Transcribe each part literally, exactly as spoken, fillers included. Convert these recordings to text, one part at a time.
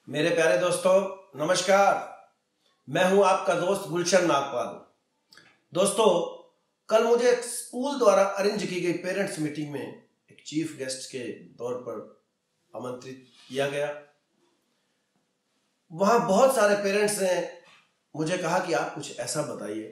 मेरे प्यारे दोस्तों नमस्कार। मैं हूं आपका दोस्त गुलशन नागपाल। दोस्तों, कल मुझे एक स्कूल द्वारा अरेंज की गई पेरेंट्स मीटिंग में एक चीफ गेस्ट के तौर पर आमंत्रित किया गया। वहां बहुत सारे पेरेंट्स ने मुझे कहा कि आप कुछ ऐसा बताइए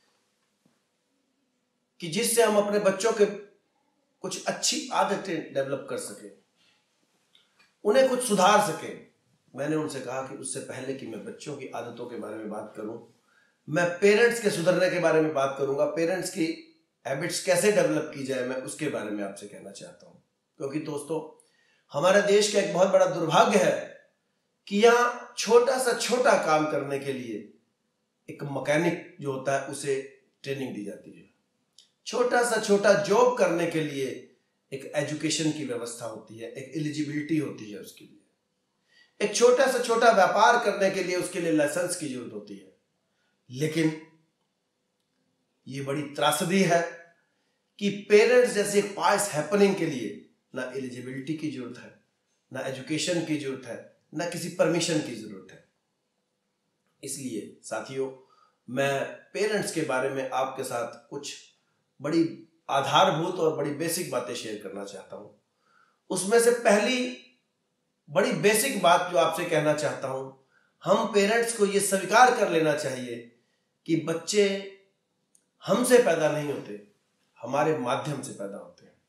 कि जिससे हम अपने बच्चों के कुछ अच्छी आदतें डेवलप कर सकें, उन्हें कुछ सुधार सकें। मैंने उनसे कहा कि उससे पहले कि मैं बच्चों की आदतों के बारे में बात करूं, मैं पेरेंट्स के सुधरने के बारे में बात करूंगा। पेरेंट्स की हैबिट्स कैसे डेवलप की जाए, मैं उसके बारे में आपसे कहना चाहता हूं। क्योंकि दोस्तों, हमारे देश का एक बहुत बड़ा दुर्भाग्य है कि यहाँ छोटा सा छोटा काम करने के लिए एक मैकेनिक जो होता है उसे ट्रेनिंग दी जाती है। छोटा सा छोटा जॉब करने के लिए एक एजुकेशन की व्यवस्था होती है, एक एलिजिबिलिटी होती है उसके लिए। एक छोटा सा छोटा व्यापार करने के लिए उसके लिए लाइसेंस की जरूरत होती है। लेकिन ये बड़ी त्रासदी है कि पेरेंट्स जैसे एक पास हैपनिंग के लिए ना एलिजिबिलिटी की जरूरत है, ना एजुकेशन की जरूरत है, ना किसी परमिशन की जरूरत है। इसलिए साथियों, मैं पेरेंट्स के बारे में आपके साथ कुछ बड़ी आधारभूत और बड़ी बेसिक बातें शेयर करना चाहता हूं। उसमें से पहली बड़ी बेसिक बात जो आपसे कहना चाहता हूं, हम पेरेंट्स को यह स्वीकार कर लेना चाहिए कि बच्चे हमसे पैदा नहीं होते, हमारे माध्यम से पैदा होते हैं।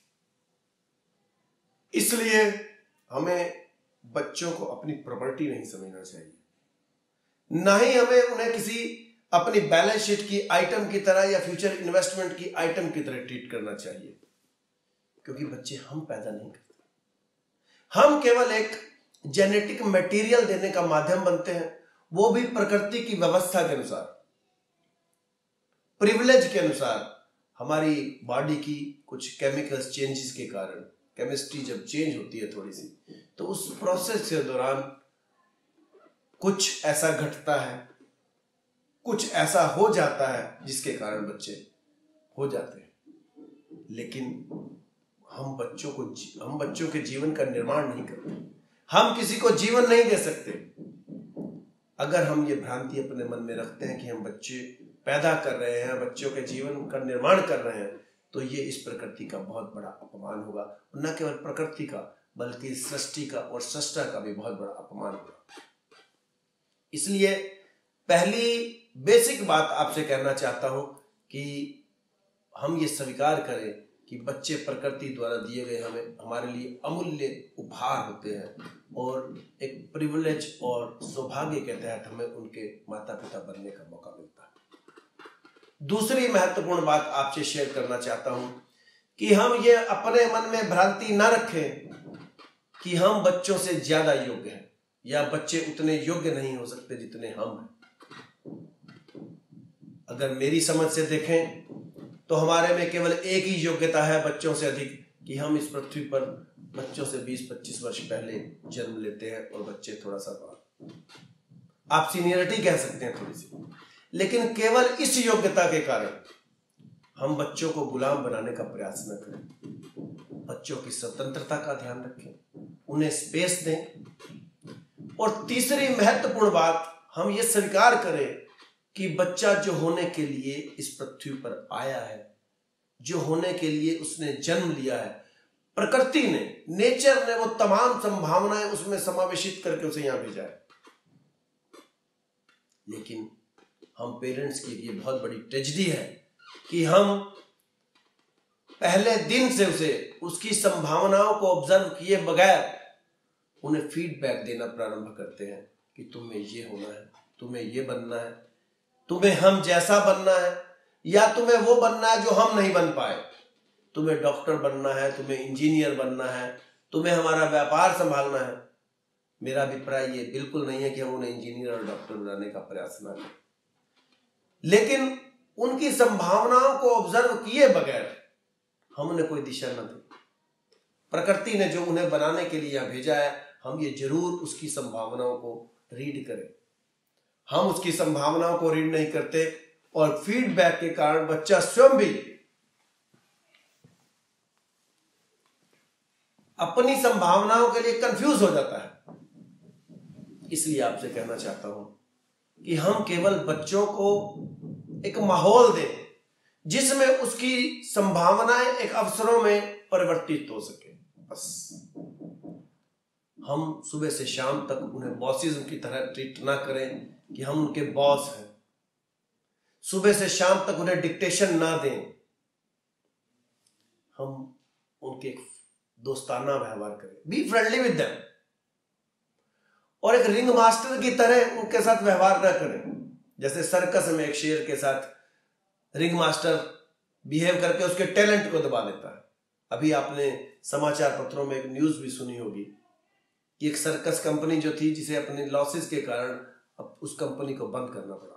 इसलिए हमें बच्चों को अपनी प्रॉपर्टी नहीं समझना चाहिए, ना ही हमें उन्हें किसी अपनी बैलेंस शीट की आइटम की तरह या फ्यूचर इन्वेस्टमेंट की आइटम की तरह ट्रीट करना चाहिए। क्योंकि बच्चे हम पैदा नहीं करते, हम केवल एक जेनेटिक मटेरियल देने का माध्यम बनते हैं, वो भी प्रकृति की व्यवस्था के अनुसार, प्रिविलेज के अनुसार। हमारी बॉडी की कुछ केमिकल्स चेंजेस के कारण, केमिस्ट्री जब चेंज होती है थोड़ी सी, तो उस प्रोसेस के दौरान कुछ ऐसा घटता है, कुछ ऐसा हो जाता है जिसके कारण बच्चे हो जाते हैं। लेकिन हम बच्चों को हम बच्चों के जीवन का निर्माण नहीं करते, हम किसी को जीवन नहीं दे सकते। अगर हम ये भ्रांति अपने मन में रखते हैं कि हम बच्चे पैदा कर रहे हैं, बच्चों के जीवन का निर्माण कर रहे हैं, तो ये इस प्रकृति का बहुत बड़ा अपमान होगा। न केवल प्रकृति का बल्कि सृष्टि का और सृष्टा का भी बहुत बड़ा अपमान होगा। इसलिए पहली बेसिक बात आपसे कहना चाहता हूं कि हम ये स्वीकार करें कि बच्चे प्रकृति द्वारा दिए गए हमें हमारे लिए अमूल्य उपहार होते हैं, और एक प्रिविलेज और सौभाग्य के तहत हमें उनके माता पिता बनने का मौका मिलता है। दूसरी महत्वपूर्ण बात आपसे शेयर करना चाहता हूं कि हम ये अपने मन में भ्रांति ना रखें कि हम बच्चों से ज्यादा योग्य हैं या बच्चे उतने योग्य नहीं हो सकते जितने हम हैं। अगर मेरी समझ से देखें तो हमारे में केवल एक ही योग्यता है बच्चों से अधिक, कि हम इस पृथ्वी पर बच्चों से बीस पच्चीस वर्ष पहले जन्म लेते हैं और बच्चे थोड़ा सा बाद, आप सीनियरिटी कह सकते हैं थोड़ी सी। लेकिन केवल इस योग्यता के कारण हम बच्चों को गुलाम बनाने का प्रयास न करें। बच्चों की स्वतंत्रता का ध्यान रखें, उन्हें स्पेस दें। और तीसरी महत्वपूर्ण बात, हम ये स्वीकार करें कि बच्चा जो होने के लिए इस पृथ्वी पर आया है, जो होने के लिए उसने जन्म लिया है, प्रकृति ने, नेचर ने वो तमाम संभावनाएं उसमें समावेशित करके उसे यहां भेजा है। लेकिन हम पेरेंट्स के लिए बहुत बड़ी ट्रेजेडी है कि हम पहले दिन से उसे उसकी संभावनाओं को ऑब्जर्व किए बगैर उन्हें फीडबैक देना प्रारंभ करते हैं कि तुम्हें ये होना है, तुम्हें ये बनना है, तुम्हें हम जैसा बनना है, या तुम्हें वो बनना है जो हम नहीं बन पाए। तुम्हें डॉक्टर बनना है, तुम्हें इंजीनियर बनना है, तुम्हें हमारा व्यापार संभालना है। मेरा अभिप्राय ये बिल्कुल नहीं है कि हम उन्हें इंजीनियर और डॉक्टर बनाने का प्रयास ना करें, लेकिन उनकी संभावनाओं को ऑब्जर्व किए बगैर हम उन्हें कोई दिशा न दें। प्रकृति ने जो उन्हें बनाने के लिए यहां भेजा है, हम ये जरूर उसकी संभावनाओं को रीड करें। हम उसकी संभावनाओं को रीड नहीं करते और फीडबैक के कारण बच्चा स्वयं भी अपनी संभावनाओं के लिए कंफ्यूज हो जाता है। इसलिए आपसे कहना चाहता हूं कि हम केवल बच्चों को एक माहौल दें जिसमें उसकी संभावनाएं एक अवसरों में परिवर्तित हो सके। बस हम सुबह से शाम तक उन्हें बॉसिज्म की तरह ट्रीट ना करें कि हम उनके बॉस हैं। सुबह से शाम तक उन्हें डिक्टेशन ना दें। हम उनके दोस्ताना व्यवहार करें, बी फ्रेंडली विद देम, और एक रिंग मास्टर की तरह उनके साथ व्यवहार ना करें। जैसे सर्कस में एक शेर के साथ रिंग मास्टर बिहेव करके उसके टैलेंट को दबा लेता है। अभी आपने समाचार पत्रों में एक न्यूज भी सुनी होगी कि एक सर्कस कंपनी जो थी, जिसे अपने लॉसेस के कारण अब उस कंपनी को बंद करना पड़ा।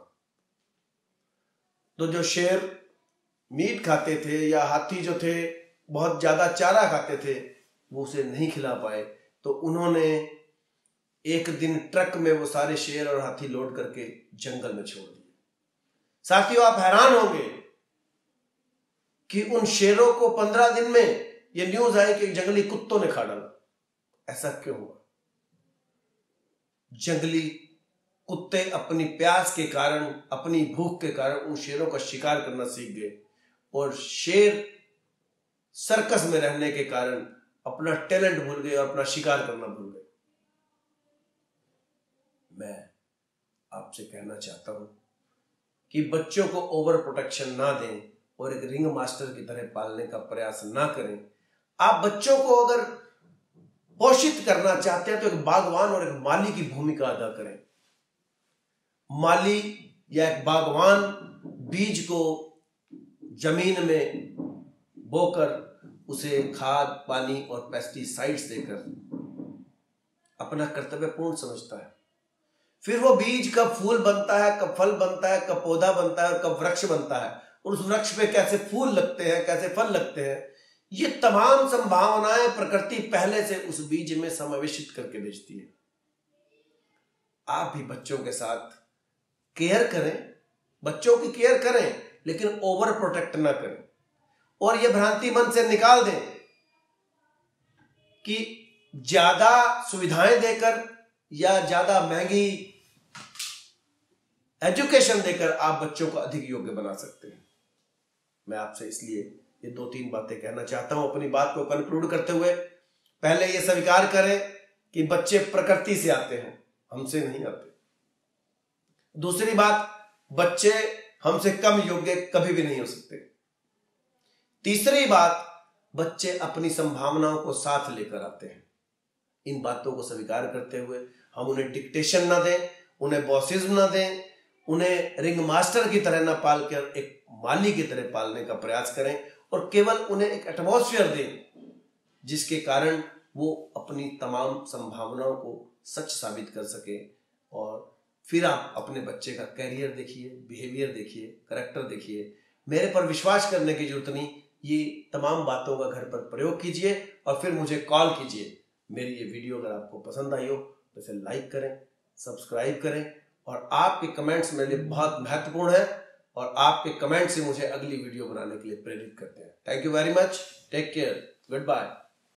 तो जो शेर मीट खाते थे या हाथी जो थे बहुत ज्यादा चारा खाते थे, वो उसे नहीं खिला पाए, तो उन्होंने एक दिन ट्रक में वो सारे शेर और हाथी लोड करके जंगल में छोड़ दिए। साथियों, आप हैरान होंगे कि उन शेरों को पंद्रह दिन में ये न्यूज आई कि जंगली कुत्तों ने खा डाला। ऐसा क्यों हुआ? जंगली कुत्ते अपनी प्यास के कारण, अपनी भूख के कारण उन शेरों का शिकार करना सीख गए, और शेर सर्कस में रहने के कारण अपना टैलेंट भूल गए और अपना शिकार करना भूल गए। मैं आपसे कहना चाहता हूं कि बच्चों को ओवर प्रोटेक्शन ना दें और एक रिंग मास्टर की तरह पालने का प्रयास ना करें। आप बच्चों को अगर पोषित करना चाहते हैं तो एक बागवान और एक माली की भूमिका अदा करें। माली या एक बागवान बीज को जमीन में बोकर उसे खाद, पानी और पेस्टिसाइड्स देकर अपना कर्तव्य पूर्ण समझता है। फिर वो बीज कब फूल बनता है, कब फल बनता है, कब पौधा बनता है और कब वृक्ष बनता है, और उस वृक्ष पे कैसे फूल लगते हैं, कैसे फल लगते हैं, ये तमाम संभावनाएं प्रकृति पहले से उस बीज में समावेशित करके भेजती है। आप भी बच्चों के साथ केयर करें, बच्चों की केयर करें, लेकिन ओवर प्रोटेक्ट ना करें, और यह भ्रांति मन से निकाल दें कि ज्यादा सुविधाएं देकर या ज्यादा महंगी एजुकेशन देकर आप बच्चों को अधिक योग्य बना सकते हैं। मैं आपसे इसलिए ये दो तीन बातें कहना चाहता हूं अपनी बात को कंक्लूड करते हुए। पहले ये स्वीकार करें कि बच्चे प्रकृति से आते हैं, हमसे नहीं आते। दूसरी बात, बच्चे हमसे कम योग्य कभी भी नहीं हो सकते। तीसरी बात, बच्चे अपनी संभावनाओं को साथ लेकर आते हैं। इन बातों को स्वीकार करते हुए हम उन्हें डिक्टेशन ना दें, उन्हें बॉसिज्म ना दें, उन्हें रिंग मास्टर की तरह ना पाल कर एक माली की तरह पालने का प्रयास करें, और केवल उन्हें एक एटमॉस्फेयर दें जिसके कारण वो अपनी तमाम संभावनाओं को सच साबित कर सके। और फिर आप अपने बच्चे का कैरियर देखिए, बिहेवियर देखिए, करैक्टर देखिए। मेरे पर विश्वास करने की जरूरत नहीं, ये तमाम बातों का घर पर प्रयोग कीजिए और फिर मुझे कॉल कीजिए। मेरी ये वीडियो अगर आपको पसंद आई हो तो इसे लाइक करें, सब्सक्राइब करें, और आपके कमेंट्स मेरे लिए बहुत महत्वपूर्ण है, और आपके कमेंट से मुझे अगली वीडियो बनाने के लिए प्रेरित करते हैं। Thank you very much, take care, good bye.